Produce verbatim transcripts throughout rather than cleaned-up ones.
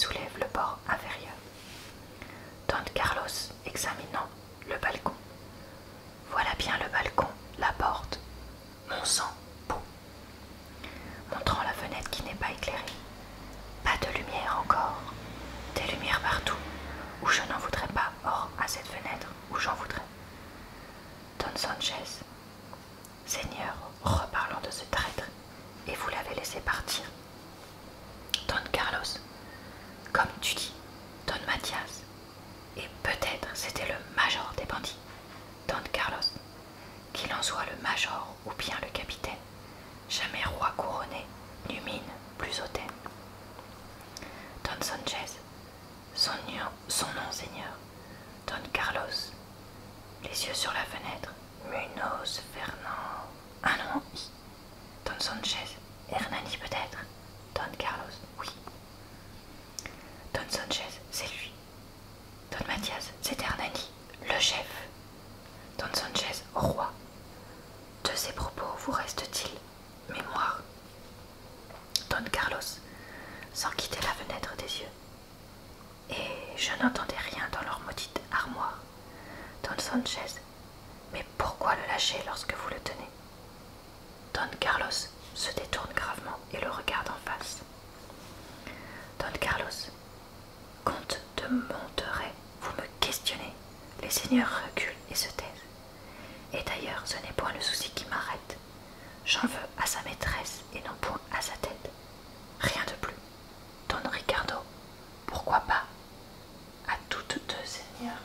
soulève le bord inférieur. Don Carlos examinant le balcon. Voilà bien le balcon, la porte. Mon sang, boue. Montrant la fenêtre qui n'est pas éclairée. Pas de lumière encore. Des lumières partout, où je n'en voudrais pas. Or, à cette fenêtre, où j'en voudrais. Don Sanchez. Seigneur, reparlant de ce traître, et vous l'avez laissé partir. Don Carlos. Comme tu dis, Don Mathias. Et peut-être c'était le major des bandits. Don Carlos. Qu'il en soit le major ou bien le capitaine. Jamais roi couronné, ni mine plus hautaine. Don Sanchez. Son nom, son nom, Seigneur. Don Carlos. Les yeux sur la fenêtre. Munoz Fernand. Un nom I. Don Sanchez. Hernani peut-être. Don Carlos. Oui. Don Sanchez, c'est lui. Don Mathias, c'est Hernani, le chef. Don Sanchez, roi. De ces propos vous reste-t-il mémoire? Don Carlos, sans quitter la fenêtre des yeux. Et je n'entendais rien dans leur maudite armoire. Don Sanchez, mais pourquoi le lâcher lorsque vous le tenez? Don Carlos se détourne gravement et le regarde en face. Don Carlos, comte de Monterey, vous me questionnez. Les seigneurs reculent et se taisent. Et d'ailleurs, ce n'est point le souci qui m'arrête. J'en veux à sa maîtresse et non point à sa tête. Rien de plus. Don Ricardo, pourquoi pas? À toutes deux, seigneurs.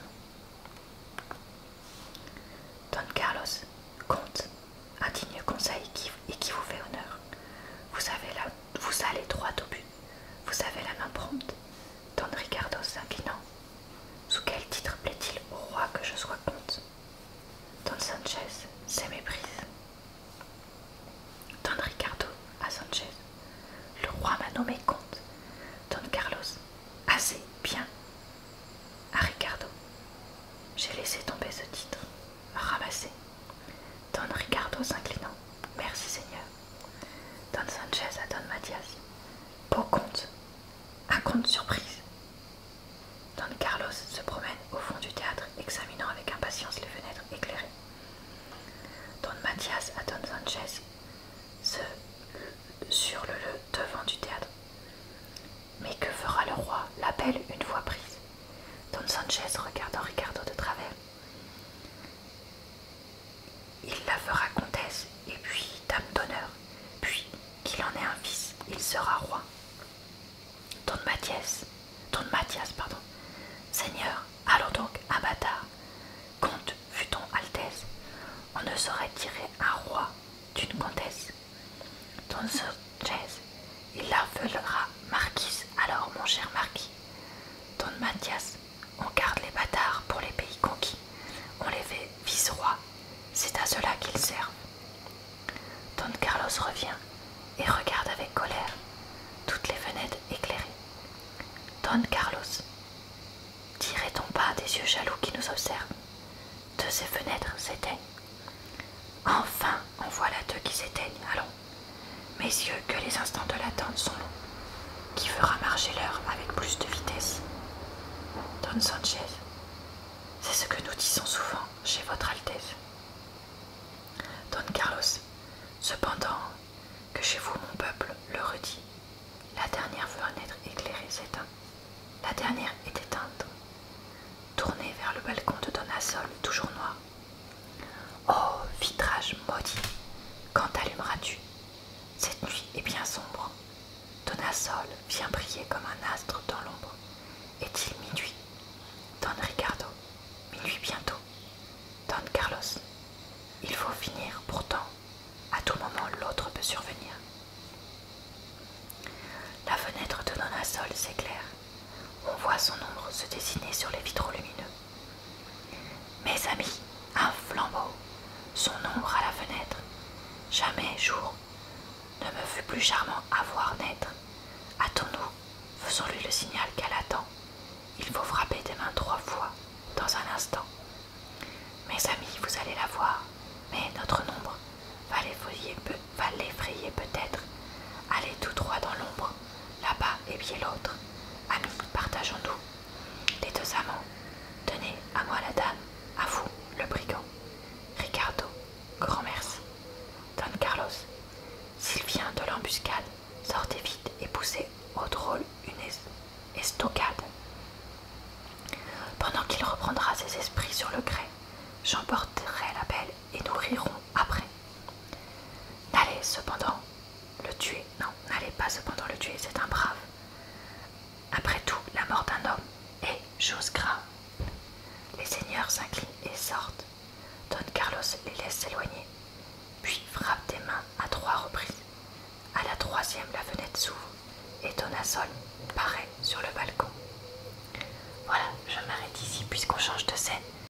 Don Carlos, comte, un digne conseil qui, et qui vous fait honneur. Vous, avez la, vous allez droit au but. Vous avez la main prompte. Don Ricardo s'inclinant. Sous quel titre plaît-il au roi que je sois comte? Don Sanchez, c'est méprise. Don Ricardo à Sanchez. Le roi m'a nommé comte. Don Carlos, assez, bien. À Ricardo. J'ai laissé tomber ce titre. Ramassé. Don Ricardo s'inclinant. Merci, Seigneur. Don Sanchez à Don Mathias. Beau comte. Un comte surprise. Don Carlos se promène au fond du théâtre, examinant avec impatience les fenêtres éclairées. Don Mathias à Don Sanchez se sur le, le devant du théâtre. Mais que fera le roi? L'appelle une fois prise. Don Sanchez regardant Ricardo de travers. Il la fera comtesse et puis dame d'honneur, puis qu'il en ait un fils, il sera roi. Don Mathias, Don Mathias, pardon. Seigneur, allons donc, un bâtard. Comte, fût-on altesse, on ne saurait tirer un roi d'une comtesse. Don Sanchez, il la fera marquise, alors mon cher marquis. Don Mathias, on garde les bâtards pour les pays conquis, on les fait vice-rois, c'est à cela qu'ils servent. Don Carlos revient et regarde avec colère toutes les fenêtres éclairées. Don Carlos, tirait-on pas des yeux jaloux qui nous observent? De ces fenêtres s'éteignent. Enfin, en voilà deux qui s'éteignent, allons. Mes yeux, que les instants de l'attente sont longs. Qui fera marcher l'heure avec plus de vitesse? Don Sanchez, c'est ce que nous disons souvent chez votre Altesse. Don Carlos, cependant que chez vous mon peuple le redit, la dernière fenêtre éclairée s'éteint. La dernière est éteinte. Tournez vers le balcon de Don Assol, toujours noir. Oh, vitrage maudit, quand allumeras-tu? Cette nuit est bien sombre. Don Assol vient briller comme un astre dans l'ombre. Est-il minuit? Don Ricardo, minuit bientôt. Don Carlos, il faut finir pourtant. À tout moment l'autre peut survenir. La fenêtre de Don Assol s'éclaire. On voit son ombre se dessiner sur les vitraux lumineux. Mes amis, un flambeau, son ombre à la fenêtre. Jamais jour ne me fut plus charmant à voir naître. Hâtons-nous, Flamand, tenez, à moi la dame, à vous, le brigand. Ricardo, grand merci. Don Carlos, s'il vient de l'embuscade, sortez vite et poussez au drôle une es- estocade. Pendant qu'il reprendra ses esprits sur le grès, j'emporterai la belle et nous rirons après. N'allez cependant le tuer, non, n'allez pas cependant le tuer, c'est un brave. Après tout, la mort d'un homme est chose grave. Les seigneurs s'inclinent et sortent. Don Carlos les laisse s'éloigner, puis frappe des mains à trois reprises. À la troisième, la fenêtre s'ouvre et Donasol paraît sur le balcon. Voilà, je m'arrête ici puisqu'on change de scène.